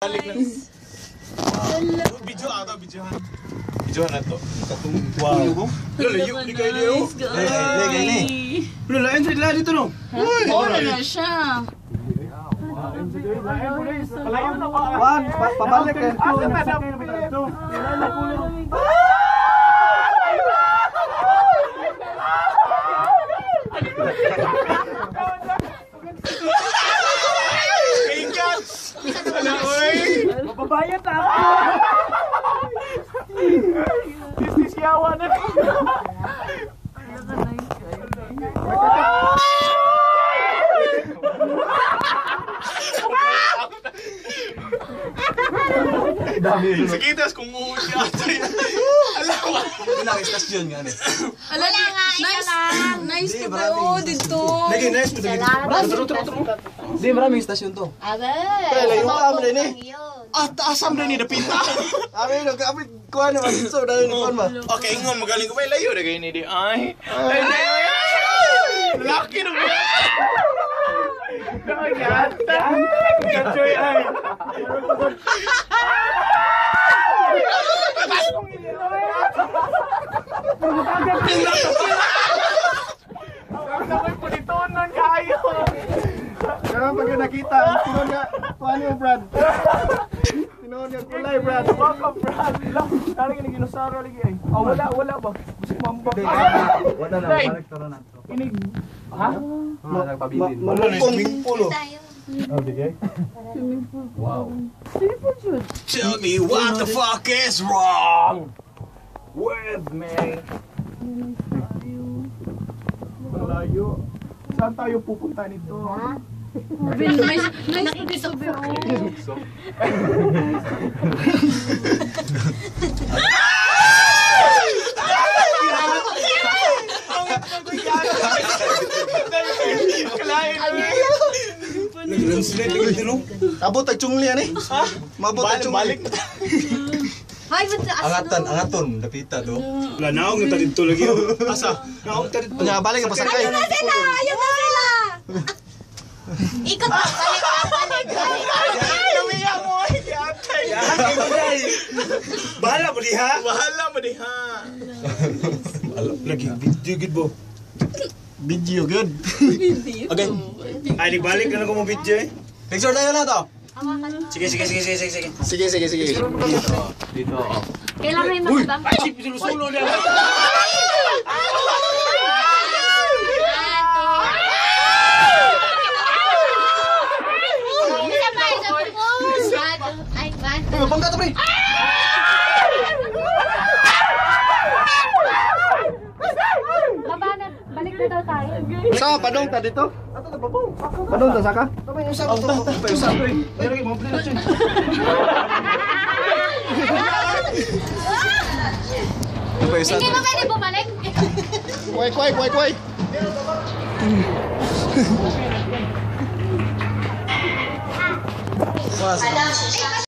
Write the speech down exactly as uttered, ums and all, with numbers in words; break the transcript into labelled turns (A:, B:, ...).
A: Balik na. Video ato, videohan. Videohan na to. Wow. Lala, yung di kayo niyo.
B: Lagay ni.
A: Lala, entry lang dito no.
C: Wala na siya.
B: Wan, pabalik ka.
A: Ingat! Wala, oy!
D: Mababayad na ako! Disisyawan na!
A: Sige, tas kung uuwi siya ata yan. Alam mo.
B: Ilang istasyon nga ni.
C: Wala nga, nice. Nice to ba? Dito.
B: Lagi nice mo dito. Turo turo turo. Di maraming istasyon to.
E: Abe.
B: Kaya yung kamo din eh.
A: Ah, taasam na ni napita.
B: Abi no, abi kuha na man so dahil ni kon ma.
A: Okay, ngon magaling ko may layo na kayo ni di. Ay. Ay, laki na mo.
D: Gata! Gachoy ay! Ang pulitonon kayo!
B: Pero pag nakita, tinon nga, kuha niyo Brad. Tinon nga kulay Brad.
D: Baka Brad! Lang! Parang yung ginosaro lagi ay. Oh, wala, wala ba? Busik mamba.
B: Wala na, balik to na to.
D: Inig. Ha?
B: Nagpabilin. Malungkong pulo.
D: Oh, bigay?
B: Wow.
A: Tell me what the fuck is wrong
D: With me. Malayo. Saan tayo pupunta nito?
C: Nice, nice to dito.
B: Abot ang chungli ani. Mabot ang chungli.
A: Balik.
E: Hay, ba't taas
B: Angatan, angaton, napita to.
A: Wala na akong nata dito lagi. Asa? Naong ta dito.
B: Nya balik ka pasakay.
E: Ayun na sila! Ayun na sila! Ikot pa! Balik ka! Balik! Balik!
A: Lumiyak mo! Yatay! Bahala mo diha! Bahala mo diha! Lagi, video good bo.
B: Video good.
A: Okay. Ay, nagbalik na lang ko mo video eh.
B: Picture tayo na to.
A: Sige, sige, sige, sige, sige.
B: Sige, sige, sige.
A: Dito.
E: Kailangan may makabang.
A: Ay, sinusulo na.
E: Isa pa, isa pa po! Ay, bad.
B: Ay, bangka to pre.
E: Labanan, balik na daw tayo.
B: Sa padong ta dito. Padong ta saka? Tapos yung sa to. Pa yung sa to. Pero mo plano siya. Pa yung sa
E: Hindi
B: to.
E: mo pwede bumalik.
B: Kway kway kway kway. Mas.